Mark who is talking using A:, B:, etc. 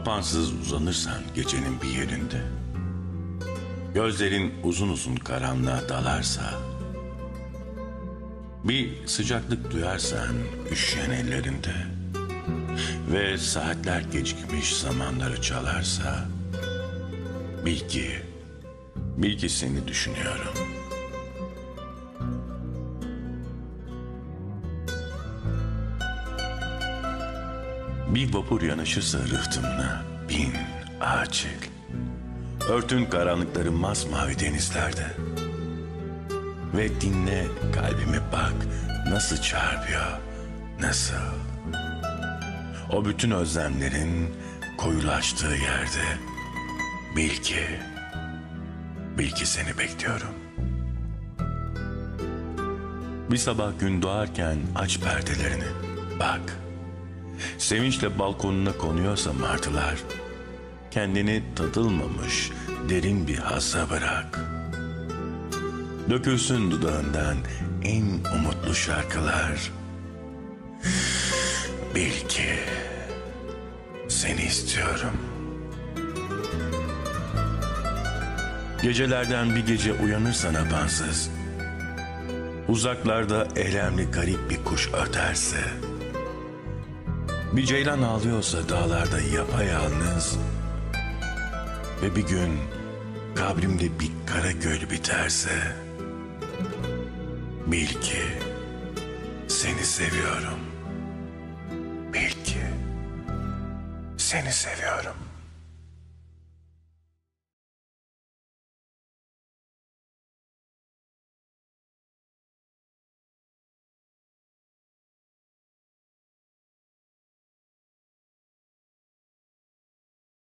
A: Apansız uzanırsan gecenin bir yerinde, gözlerin uzun uzun karanlığa dalarsa, bir sıcaklık duyarsan üşüyen ellerinde ve saatler gecikmiş zamanları çalarsa, bil ki seni düşünüyorum. Bir vapur yanaşırsa rıhtımına bin acil. Örtün karanlıkları masmavi denizlerde. Ve dinle kalbime bak nasıl çarpıyor, nasıl. O bütün özlemlerin koyulaştığı yerde bil ki seni bekliyorum. Bir sabah gün doğarken aç perdelerini, bak. Sevinçle balkonuna konuyorsa martılar, kendini tadılmamış derin bir hazza bırak. Dökülsün dudağından en umutlu şarkılar. Bil ki seni istiyorum. Gecelerden bir gece uyanırsan apansız, uzaklarda elemli garip bir kuş öterse, bir ceylan ağlıyorsa dağlarda yapayalnız ve bir gün kabrimde bir kara göl biterse, bil ki seni seviyorum. Bil ki seni seviyorum.